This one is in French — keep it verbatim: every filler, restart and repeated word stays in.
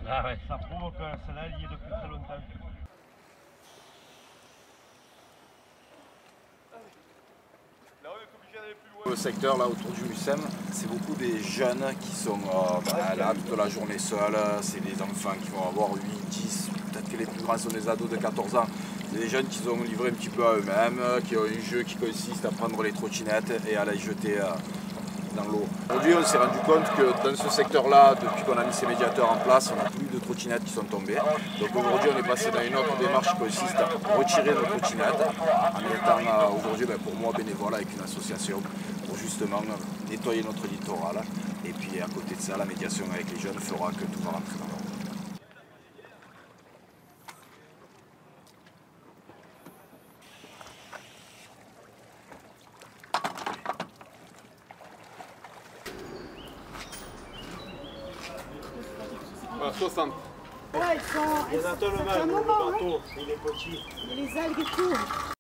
Ah ouais. Ça provoque, celle-là elle y est depuis très longtemps. Le secteur là autour du Mucem, c'est beaucoup des jeunes qui sont euh, bah, là toute la journée seuls. C'est des enfants qui vont avoir huit, dix, peut-être que les plus grands sont des ados de quatorze ans. C'est des jeunes qui sont livrés un petit peu à eux-mêmes, qui ont un jeu qui consiste à prendre les trottinettes et à les jeter euh, dans l'eau. Aujourd'hui on s'est rendu compte que dans ce secteur-là, depuis qu'on a mis ces médiateurs en place, on n'a plus de trottinettes qui sont tombées. Donc aujourd'hui on est passé dans une autre démarche qui consiste à retirer nos trottinettes en étant euh, aujourd'hui ben, pour moi bénévole avec une association pour justement nettoyer notre littoral. Et puis à côté de ça, la médiation avec les jeunes fera que tout va rentrer dans l'ordre. Voilà, soixante. Ouais, ils sont. Il y en a tellement, ça fait un le moment, bateau, il est petit. hein. Les algues et tout.